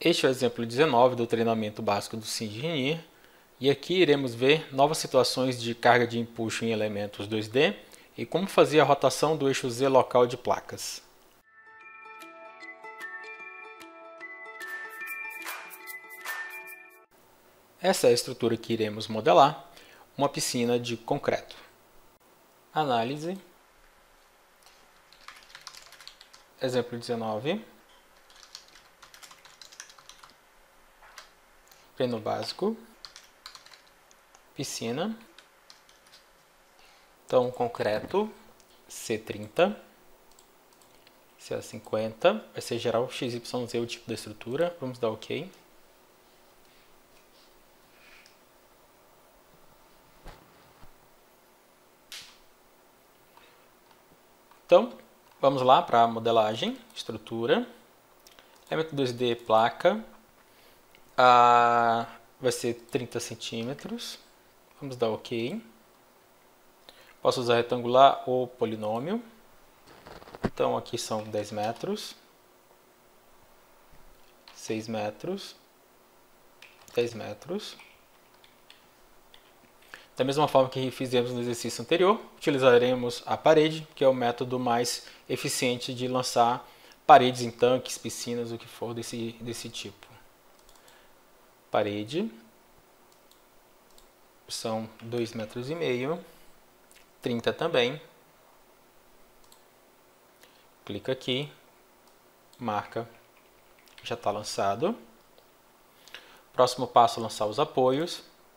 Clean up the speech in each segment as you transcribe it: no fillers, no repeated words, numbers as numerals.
Este é o exemplo 19 do treinamento básico do SimEngineer, e aqui iremos ver novas situações de carga de empuxo em elementos 2D e como fazer a rotação do eixo Z local de placas. Essa é a estrutura que iremos modelar, uma piscina de concreto. Análise. Exemplo 19. Treino básico. Piscina. Então, concreto, C30. CA50. Vai ser geral XYZ o tipo da estrutura. Vamos dar OK. Então, vamos lá para a modelagem, estrutura, elemento 2D, placa, vai ser 30 centímetros, vamos dar OK. Posso usar retangular ou polinômio, então aqui são 10 metros, 6 metros, 10 metros. Da mesma forma que fizemos no exercício anterior, utilizaremos a parede, que é o método mais eficiente de lançar paredes em tanques, piscinas, o que for desse tipo. Parede, são 2,5 metros, 30 também. Clica aqui, marca, já está lançado. Próximo passo, lançar os apoios.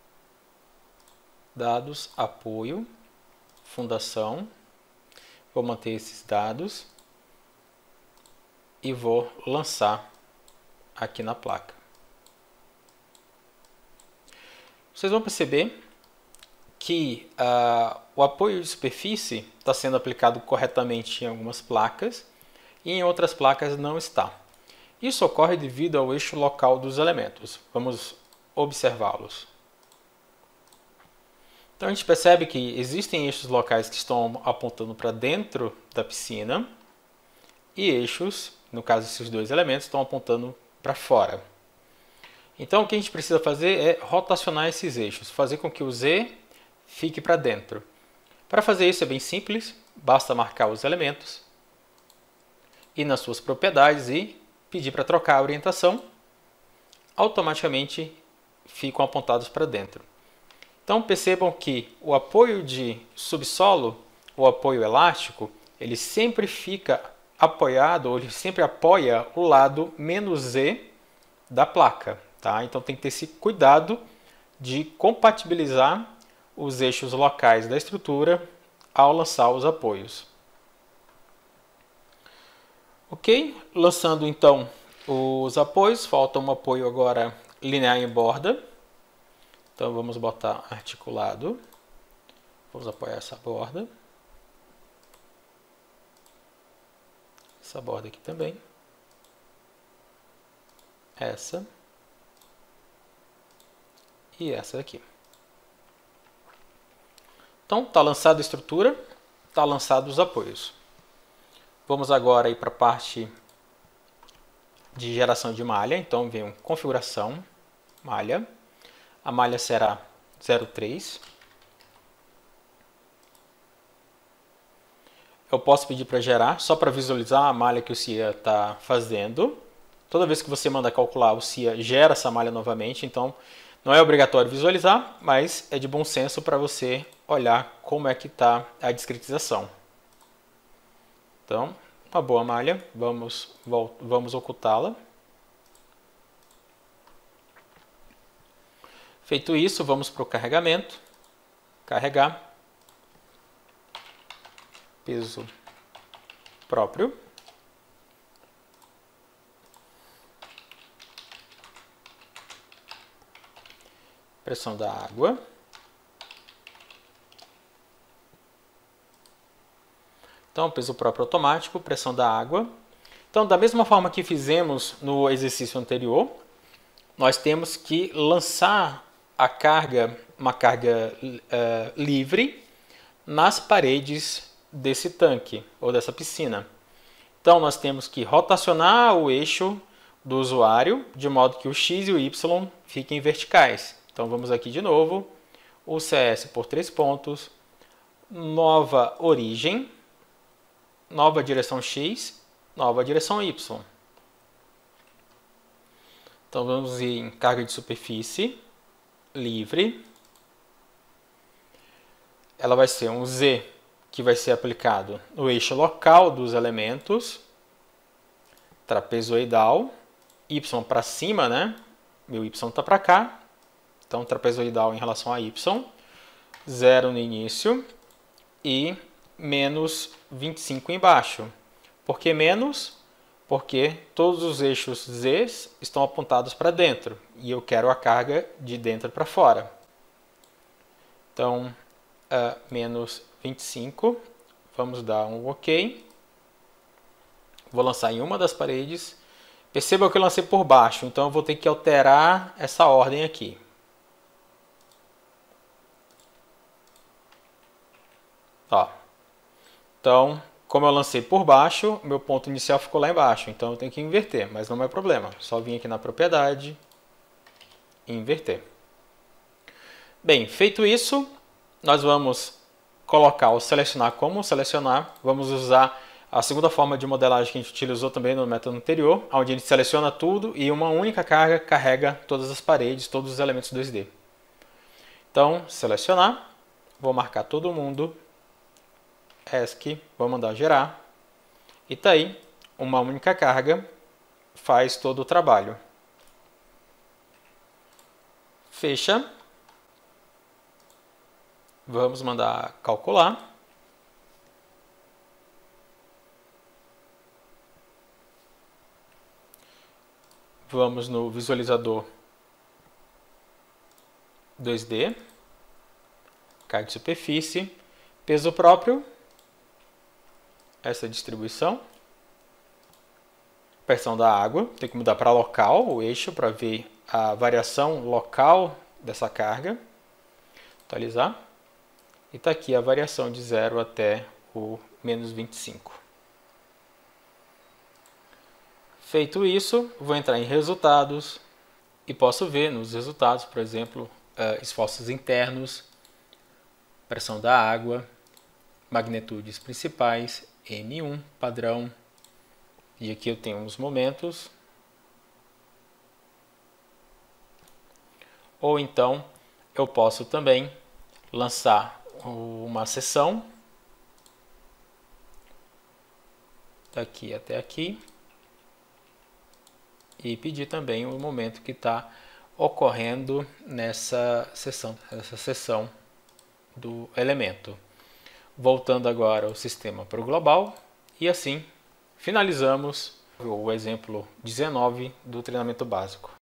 Dados, apoio, fundação, vou manter esses dados e vou lançar aqui na placa. Vocês vão perceber que o apoio de superfície está sendo aplicado corretamente em algumas placas e em outras placas não está. Isso ocorre devido ao eixo local dos elementos. Vamos observá-los. Então a gente percebe que existem eixos locais que estão apontando para dentro da piscina e eixos, no caso esses dois elementos, estão apontando para fora. Então o que a gente precisa fazer é rotacionar esses eixos, fazer com que o Z fique para dentro. Para fazer isso é bem simples, basta marcar os elementos, ir nas suas propriedades e pedir para trocar a orientação, automaticamente ficam apontados para dentro. Então percebam que o apoio de subsolo, o apoio elástico, ele sempre fica apoiado, ou ele sempre apoia o lado menos Z da placa. Tá? Então tem que ter esse cuidado de compatibilizar os eixos locais da estrutura ao lançar os apoios. Ok? Lançando então os apoios, falta um apoio agora linear em borda. Então vamos botar articulado, vamos apoiar essa borda aqui também, essa e essa aqui. Então está lançada a estrutura, está lançado os apoios. Vamos agora ir para a parte de geração de malha, então vem configuração, malha. A malha será 0,3. Eu posso pedir para gerar, só para visualizar a malha que o CIA está fazendo. Toda vez que você manda calcular, o CIA gera essa malha novamente. Então, não é obrigatório visualizar, mas é de bom senso para você olhar como é que está a discretização. Então, uma boa malha. Vamos ocultá-la. Feito isso, vamos para o carregamento, carregar, peso próprio, pressão da água, então peso próprio automático, pressão da água. Então da mesma forma que fizemos no exercício anterior, nós temos que lançar a carga, uma carga livre nas paredes desse tanque ou dessa piscina. Então nós temos que rotacionar o eixo do usuário, de modo que o x e o y fiquem verticais. Então vamos aqui de novo, o CS por 3 pontos, nova origem, nova direção x, nova direção y. Então vamos em carga de superfície, livre. Ela vai ser um z que vai ser aplicado no eixo local dos elementos, trapezoidal, y para cima, né? Meu y está para cá, então trapezoidal em relação a y, 0 no início e menos 25 embaixo. Por que menos? Porque todos os eixos z estão apontados para dentro e eu quero a carga de dentro para fora. Então, menos 25, vamos dar um OK. Vou lançar em uma das paredes. Perceba que eu lancei por baixo, então eu vou ter que alterar essa ordem aqui. Ó. Então, como eu lancei por baixo, meu ponto inicial ficou lá embaixo, então eu tenho que inverter, mas não é problema. Só vim aqui na propriedade e inverter. Bem, feito isso, nós vamos colocar o selecionar como selecionar. Vamos usar a segunda forma de modelagem que a gente utilizou também no método anterior, onde a gente seleciona tudo e uma única carga carrega todas as paredes, todos os elementos 2D. Então, selecionar, vou marcar todo mundo, ESC, vou mandar gerar, e está aí, uma única carga faz todo o trabalho. Fecha. Vamos mandar calcular. Vamos no visualizador 2D, carga de superfície, peso próprio, essa distribuição, pressão da água, tem que mudar para local, o eixo, para ver a variação local dessa carga, atualizar. E está aqui a variação de 0 até o menos 25. Feito isso, vou entrar em resultados e posso ver nos resultados, por exemplo, esforços internos, pressão da água, magnitudes principais, M1, padrão, e aqui eu tenho uns momentos. Ou então, eu posso também lançar uma seção, daqui até aqui, e pedir também o momento que está ocorrendo nessa seção do elemento. Voltando agora o sistema para o global, e assim finalizamos o exemplo 19 do treinamento básico.